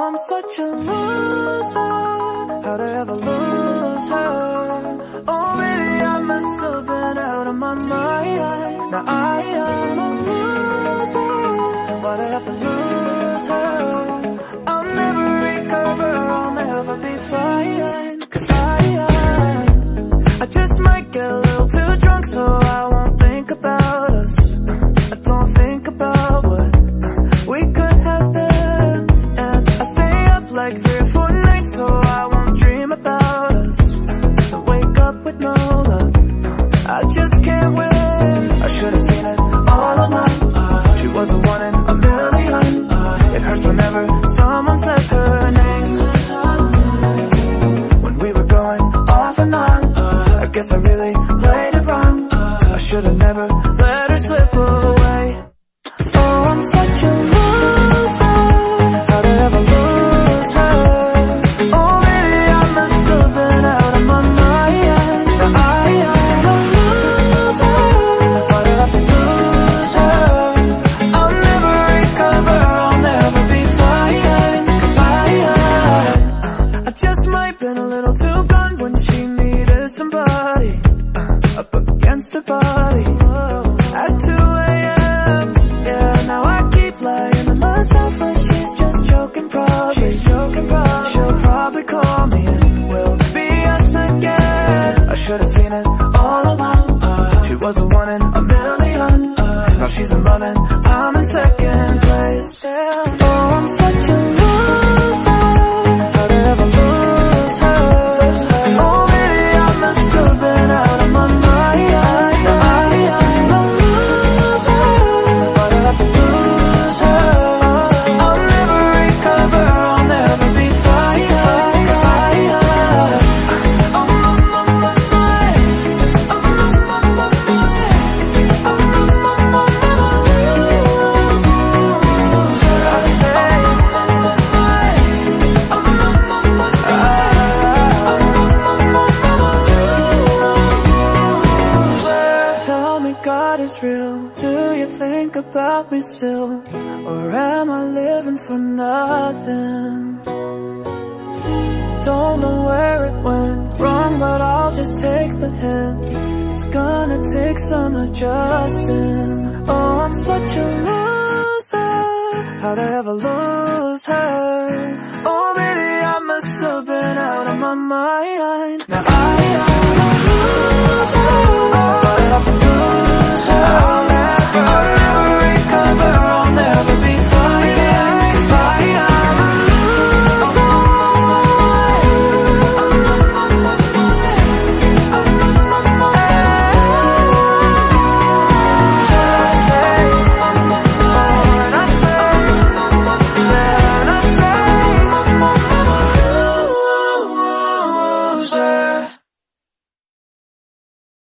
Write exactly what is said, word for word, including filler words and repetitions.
I'm such a loser. How'd I ever lose her? Oh, maybe I must have been out of my mind. Now I am a loser. Why'd I have to lose her? I'll never recover, I'll never be fine. Cause I, I, I just might get a little too drunk, so I won't think about us. I don't think about what we could have been. And I stay up like three or four nights, so I won't dream about us. I wake up with no luck, I just can't win. I should've seen it all along. She was the one in a million. It hurts whenever someone says her name. When we were going off and on, I guess I really played it wrong. I should've never let her slip away. Oh, I'm such a loser. How'd I ever lose her? Oh, maybe I must have been out of my mind. Now I am a loser. Why'd I have to lose her? I'll never recover, I'll never be fine. Cause I, I, I just might been a little too gone when she needed somebody up against her body at two A M Yeah, now I keep lying to myself when she's just joking probably. She's joking probably. She'll probably call me and we'll be us again. I should've seen it all along. uh, She was the one in a million. uh, Now she's in love and I'm in second place. Oh, I'm such a loser. How'd I ever lose her? Oh, maybe I must have been out of my mind. Now I am a loser. Why'd I have to lose her? I'll never recover, I'll never be fine. Cause I, I'm on my mind. I'm on my mind. I'm on my mind. Loser, I say. I'm on my mind. I'm on my mind. I'm on my mind. Tell me God is real. Do you think about me still? Or am I living for nothing? Don't know where it went wrong, but I'll just take the hint. It's gonna take some adjusting. Oh, I'm such a loser. How'd I ever lose her? Oh, maybe I must have been out of my mind. Now I am a loser. But I have to lose her. I'll never